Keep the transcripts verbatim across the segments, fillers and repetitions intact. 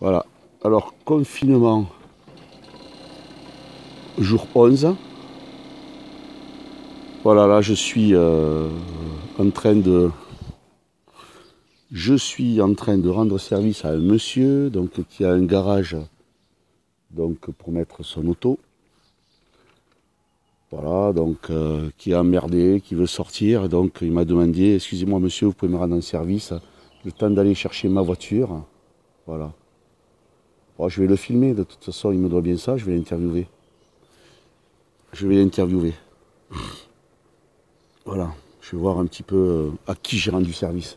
Voilà. Alors, confinement, jour onze. Voilà, là, je suis euh, en train de... Je suis en train de rendre service à un monsieur donc, qui a un garage donc, pour mettre son auto. Voilà, donc euh, qui est emmerdé, qui veut sortir. Donc il m'a demandé, excusez-moi monsieur, vous pouvez me rendre en service, le temps d'aller chercher ma voiture. Voilà. Bon, je vais le filmer, de toute façon il me doit bien ça, je vais l'interviewer. Je vais l'interviewer. Voilà, je vais voir un petit peu euh, à qui j'ai rendu service.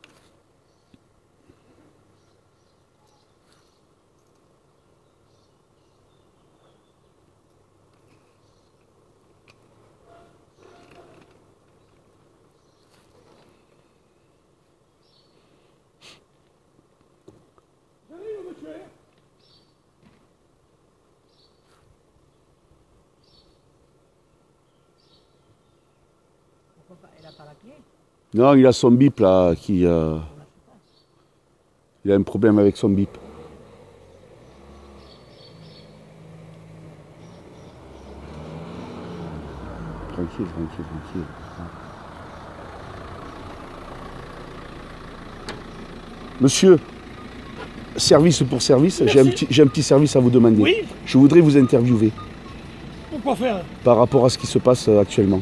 Il n'a pas la clé? Non, il a son bip là, qui... Euh, il a un problème avec son bip. Tranquille, tranquille, tranquille. Monsieur, service pour service, j'ai un, petit, j'ai un petit service à vous demander. Oui. Je voudrais vous interviewer. Pourquoi faire? Par rapport à ce qui se passe actuellement.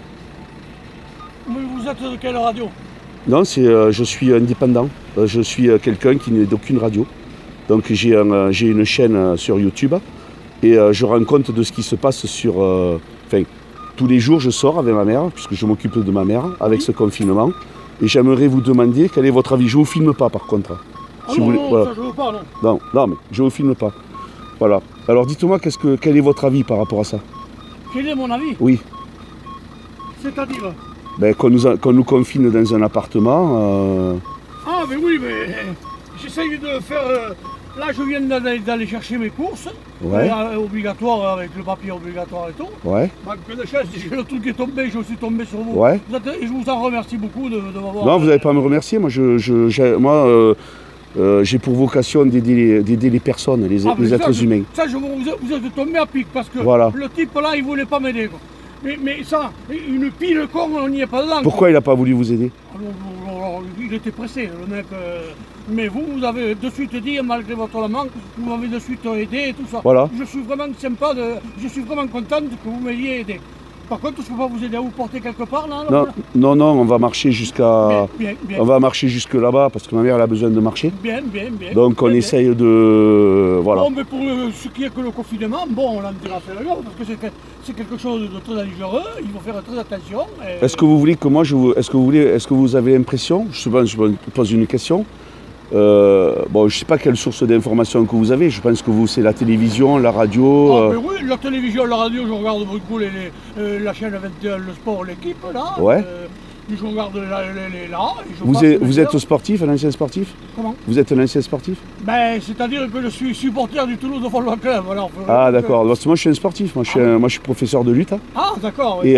Mais vous êtes de quelle radio? Non, c'est, euh, je suis indépendant. Euh, je suis euh, quelqu'un qui n'est d'aucune radio. Donc j'ai un, euh, j'ai une chaîne euh, sur YouTube et euh, je rends compte de ce qui se passe sur... Euh, enfin, tous les jours je sors avec ma mère, puisque je m'occupe de ma mère, avec ce confinement. Et j'aimerais vous demander quel est votre avis. Je ne vous filme pas par contre. Ah si non, vous voulez, non, voilà. ça je veux pas, non. Non, non, mais je ne vous filme pas. Voilà. Alors dites-moi, qu'est-ce que, quel est votre avis par rapport à ça? Quel est mon avis? Oui. C'est-à-dire? Ben, qu'on nous, a- qu'on nous confine dans un appartement. Euh... Ah, mais oui, mais j'essaye de faire... euh, Là, je viens d'aller d'aller chercher mes courses. Ouais. Euh, obligatoire, avec le papier obligatoire et tout. Ouais. Bah, que de chance, j'ai le truc qui est tombé, je suis tombé sur vous. Ouais. Vous êtes- et je vous en remercie beaucoup de, de m'avoir... Non, vous n'avez pas à me remercier. Moi, je, je, j'ai, moi, euh, euh, j'ai pour vocation d'aider les, d'aider les personnes, les, Ah, mais les ça, êtes je- humains. Ça, je, vous, êtes- vous êtes tombé à pic parce que Voilà. le type là, il voulait pas m'aider. quoi. Mais, mais ça, une pile con, on n'y est pas dedans. Pourquoi il n'a pas voulu vous aider? Alors, alors, alors, il était pressé, le mec. euh, mais vous, vous avez de suite dit, malgré votre manque, vous m'avez de suite aidé et tout ça. Voilà. Je suis vraiment sympa, de, je suis vraiment contente que vous m'ayez aidé. Par contre, je ne peux pas vous aider à vous porter quelque part là. Non, non, non, on va marcher jusqu'à... Bien, bien, bien. On va marcher jusque là-bas parce que ma mère elle a besoin de marcher. Bien, bien, bien. Donc on bien, essaye de... Voilà. Bon, mais pour euh, ce qui est que le confinement, bon, on en dira faire le parce que c'est que- c'est quelque chose de très dangereux, il faut faire très attention. et- Est-ce que vous voulez que moi, je vous... Est-ce que vous voulez... Est-ce que vous avez l'impression, je sais pas, je vous pose une question. Euh, bon, je ne sais pas quelle source d'information que vous avez. Je pense que vous, c'est la télévision, la radio. Ah, euh, mais oui, la télévision, la radio, je regarde beaucoup les, les, euh, la chaîne vingt et un, le sport, l'équipe, là. Ouais. Euh, je regarde la- les, les- là. et je Vous passe êtes, mes vous heures. êtes sportif, un ancien sportif? Comment? Vous êtes un ancien sportif? Ben, c'est-à-dire que je suis supporter du Toulouse Football Club. Alors, Ah euh, d'accord, parce que moi je suis un sportif, moi je suis, un- moi, je suis professeur de lutte. Hein. Ah, d'accord. Oui. Et,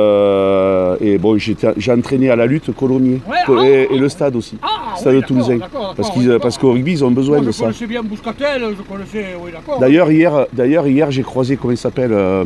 euh, et bon, j'étais- j'ai entraîné à la lutte Colomiers. Ouais, Co- ah, et, ah, et le stade aussi. Ah, Stade oui, d'accord, toulousain. d'accord, d'accord, Parce, oui, qu'ils- d'accord. parce qu'au rugby, ils ont besoin Moi, de je ça. connaissais bien Bouscatel, je connaissais, oui, d'accord. D'ailleurs, hier, d'ailleurs, hier j'ai croisé, comment il s'appelle, euh,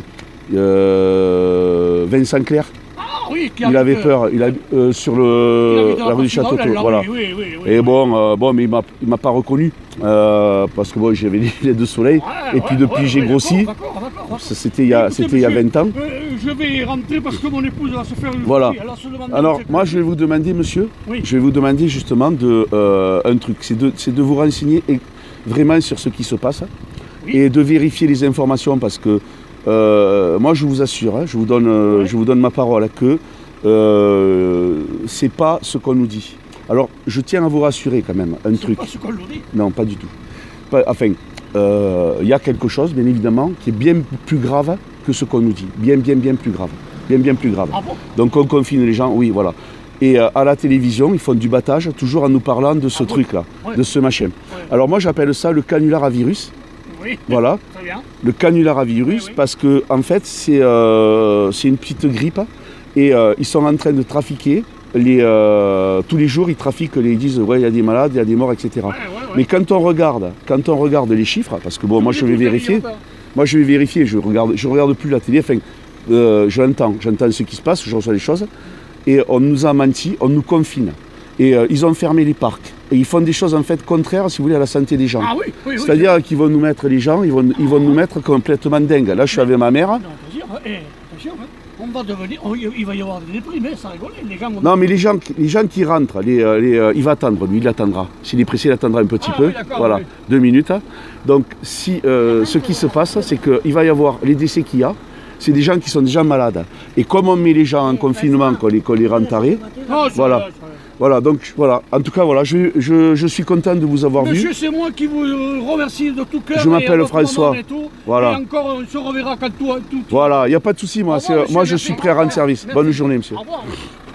euh, Vincent Clerc. Ah, oui, qui Il avait habite, peur, il a, euh, sur il le, habite à la rue du Portugal, Château. là, Voilà. Oui, oui, oui, oui, Et oui. bon, euh, bon, mais il m'a, il m'a pas reconnu euh, parce que bon, j'avais les lunettes de soleil. Ouais, et puis ouais, depuis, ouais, j'ai ouais, grossi. d'accord, d'accord, d'accord. Ça, C'était il y a, Écoutez, c'était il y a monsieur, vingt ans. euh, je vais y rentrer parce que mon épouse va se faire une Voilà. fille, elle va se demander Alors, c'est moi, quoi. je vais vous demander, monsieur, Oui. je vais vous demander justement de, euh, un truc, c'est de, c'est de vous renseigner et- vraiment sur ce qui se passe Oui. et de vérifier les informations parce que euh, moi, je vous assure, hein, je, vous donne, euh, Oui. je vous donne ma parole que euh, c'est pas ce qu'on nous dit. Alors, je tiens à vous rassurer quand même, un C'est truc. pas ce qu'on nous dit. Non, pas du tout. Pas- enfin, euh, il y a quelque chose, bien évidemment, qui est bien plus grave que ce qu'on nous dit. Bien, bien, bien plus grave. Bien, bien plus grave. Ah bon? Donc on confine les gens, oui, voilà. Et euh, à la télévision, ils font du battage, toujours en nous parlant de ce Ah bon? truc-là, Ouais. de ce machin. Ouais. Alors moi, j'appelle ça le canular à virus. Oui. Voilà, Très bien. le canular à virus, Oui, oui. parce que en fait, c'est euh, c'est une petite grippe. Et euh, ils sont en train de trafiquer. Les, euh, tous les jours, ils trafiquent, les- ils disent, ouais, il y a des malades, il y a des morts, et cetera. Ouais, ouais, ouais. Mais quand on regarde, quand on regarde les chiffres, parce que bon, moi je vais vérifier, moi je vais vérifier, je regarde, je regarde plus la télé, enfin, euh, je l'entends, j'entends ce qui se passe, je reçois les choses, et on nous a menti, on nous confine. Et euh, ils ont fermé les parcs. Et ils font des choses en fait contraires, si vous voulez, à la santé des gens. Ah oui, oui, oui. C'est-à-dire qu'ils vont nous mettre les gens, ils vont, ils vont nous mettre complètement dingues. Là, je suis avec ma mère. Non, attention, eh, attention, hein. On va devenir, on- il va y avoir des déprimés, ça rigole. Les gens vont... Non, mais les gens, les gens qui rentrent, les, euh, les, euh, il va attendre, lui, il attendra. S'il est pressé, il attendra un petit Ah, peu. oui, d'accord, Voilà, oui. deux minutes. Donc, si, euh, ce qui se passe, c'est qu'il va y avoir les décès qu'il y a. C'est des gens qui sont déjà malades. Et comme on met les gens en confinement, qu'on les, qu'on les rend tarés, Non, ça voilà. va, ça va. Voilà, donc voilà. En tout cas, voilà, je, je, je suis content de vous avoir Monsieur, vu. c'est moi qui vous euh, remercie de tout cœur. Je m'appelle et à votre François. maman Et, tout. Voilà. Et encore, on se reverra quand tout... tout Voilà, il n'y a pas de souci, moi. Au revoir, C'est- moi, monsieur, je suis merci. prêt à rendre service. Merci. Bonne journée, monsieur. Au revoir.